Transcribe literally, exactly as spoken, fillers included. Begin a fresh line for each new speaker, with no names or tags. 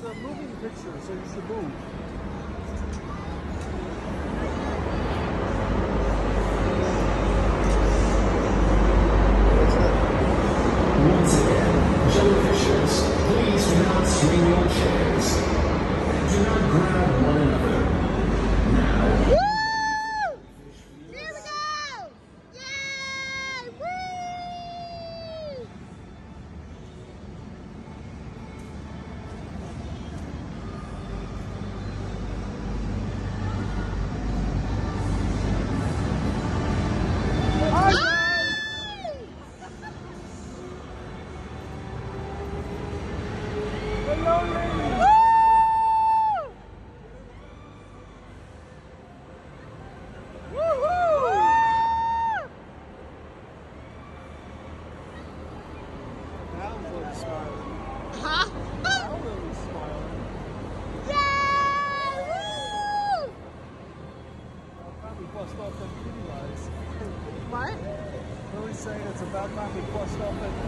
It's a moving picture, so you should move.
Once again, jellyfishers, please do not swing your chairs. And do not grab one another. Now.
Woo! Here we go! Yay! Woo!
Hello, ladies!
Woo! Woo-hoo!
Now Lily's smiling.
Huh?
Now Lily's smiling.
Yay! Woo!
About time we bust off them kitty lights.
What?
Lily's saying it's about time we bust off them